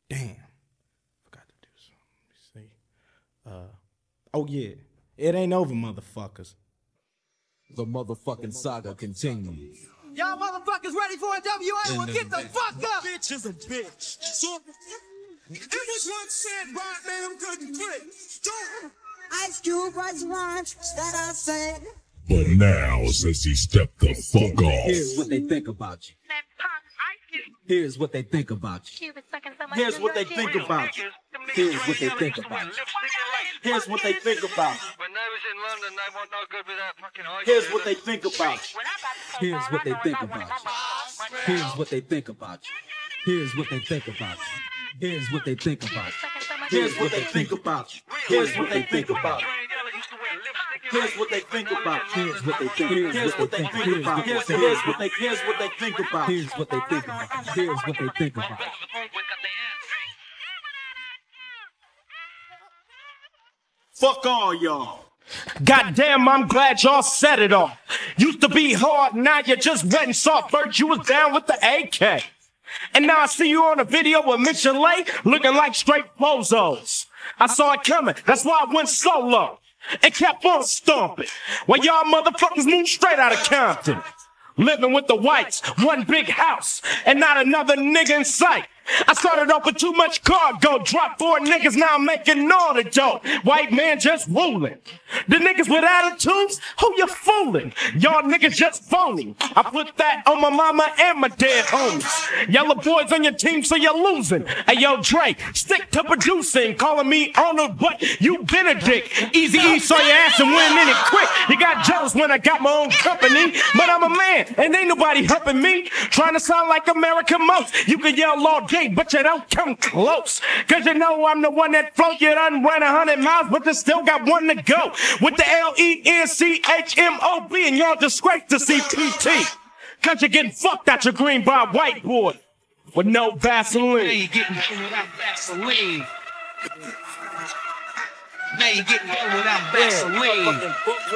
Damn. Forgot to do something. Let me see. Oh yeah. It ain't over, motherfuckers. The motherfucking saga continues. Y'all motherfuckers ready for a WA? Well, get the fuck up! Bitch is a bitch. So, it was once said by a man who couldn't quit. Ice Cube was once that I said. But now, since he stepped the fuck off. Here's what they think about you. Here's what they think about you. Here's what they think about you. Here's what they think about you. Here's what they think about you. When they was in London, they weren't no good with that fucking ice. Here's what they think about you. Here's what they think about you. Here's what they think about you. Here's what they think about you. Here's what they think about you. Here's what they think about you. Here's what they think about you. Here's what they think about. Here's what they think. Here's what they think about. Here's what they think about. Here's what they think about. Here's what they think about. Fuck all y'all. Goddamn, I'm glad y'all set it off. Used to be hard, now you're just wet and soft. First you was down with the AK. And now I see you on a video with Mitchell Lay looking like straight bozos. I saw it coming, that's why I went solo. And kept on stomping. While y'all motherfuckers moved straight out of Compton. Living with the whites, one big house, and not another nigga in sight. I started off with too much cargo, dropped 4 niggas, now I'm making all the dough. White man just ruling. The niggas with attitudes, who you fooling? Y'all niggas just phony. I put that on my mama and my dead homies. Yellow boys on your team, so you're losing. Hey yo, Dre, stick to producing, calling me Arnold, but you Benedict. Easy E saw your ass and went in it quick. You got jealous when I got my own company, but I'm a man, and ain't nobody helping me. Trying to sound like American most. You can yell all day, but you don't come close. Cause you know I'm the one that float. You done ran 100 miles, but you still got one to go. With the LENCHMOB, and y'all disgrace to CPT. Cause you're getting fucked out your green by a white boy with no Vaseline. Now you getting done without Vaseline. Now you getting done without Vaseline.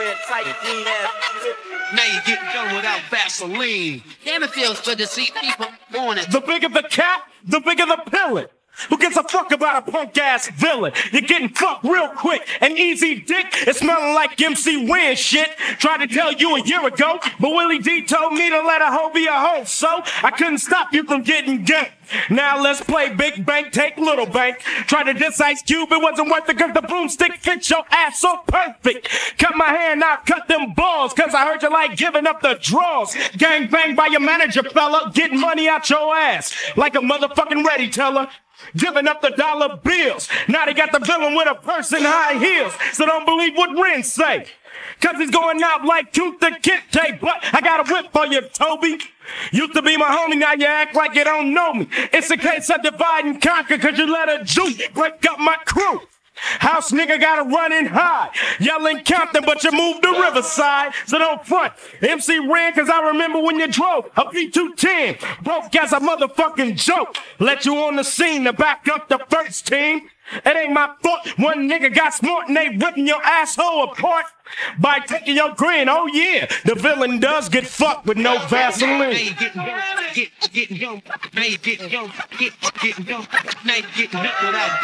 Now you getting done without Vaseline. Damn, it feels good to see people on it. The bigger the cat, the bigger the pellet. Who gives a fuck about a punk-ass villain? You're getting fucked real quick. And easy dick is smelling like MC Win shit. Tried to tell you a year ago, but Willie D told me to let a hoe be a hoe. So I couldn't stop you from getting ganked. Now let's play Big Bank, take Little Bank. Try to diss Ice Cube, it wasn't worth it cause the broomstick fits your ass so perfect. Cut my hand, now cut them balls, cause I heard you like giving up the draws. Gang bang by your manager, fella, getting money out your ass. Like a motherfucking ready teller. Giving up the dollar bills. Now they got the villain with a purse and high heels. So don't believe what Ren say. Cause he's going out like Tooth the Kente. But I got a whip for you, Toby. Used to be my homie, now you act like you don't know me. It's a case of divide and conquer cause you let a Jew break up my crew. House nigga gotta run and hide. Yelling Compton, but you moved to Riverside. So don't front. MC ran cause I remember when you drove a B210. Broke as a motherfucking joke. Let you on the scene to back up the first team. It ain't my fault. One nigga got smart and they ripping your asshole apart by taking your grin. Oh yeah, the villain does get fucked with no Vaseline. Now you getting done, getting done. Now you getting done, getting done. Now you getting done without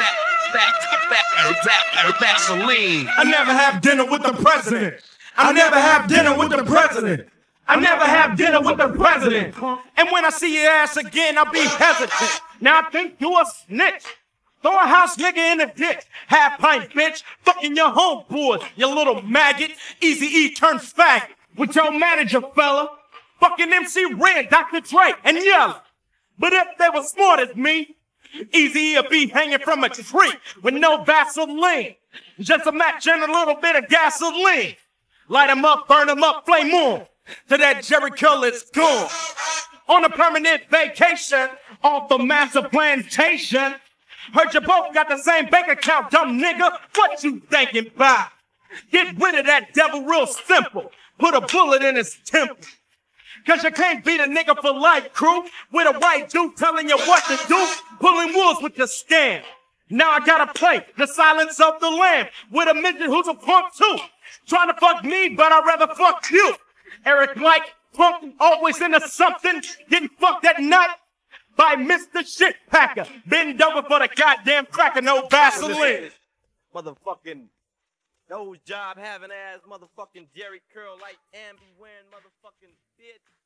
Vaseline. I never have dinner with the president. I never have dinner with the president. I never have dinner with the president. And when I see your ass again, I'll be hesitant. Now I think you a snitch. Throw a house nigga in the ditch. Half pint bitch. Fucking your homeboy, you little maggot. Easy E turned fag with your manager, fella. Fucking MC Ren, Dr. Dre, and Yella. But if they were smart as me, Easy E'll be hanging from a tree with no Vaseline. Just a match and a little bit of gasoline. Light 'em up, burn 'em up, flame on. Till that Jerry Curl is gone. On a permanent vacation off the massive plantation. Heard you both got the same bank account, dumb nigga. What you thinking about? Get rid of that devil real simple. Put a bullet in his temple. Cause you can't beat a nigga for life, crew. With a white dude telling you what to do. Pulling wolves with your scam. Now I gotta play the silence of the lamb. With a midget who's a punk too. Trying to fuck me, but I'd rather fuck you. Eric Mike, punk, always into something. Getting fucked at night. by Mr. Shitpacker. Bend over for the goddamn cracker, no Vaseline. Motherfucking nose job having ass motherfucking Jerry Curl like Ambi wearing motherfucking bitch.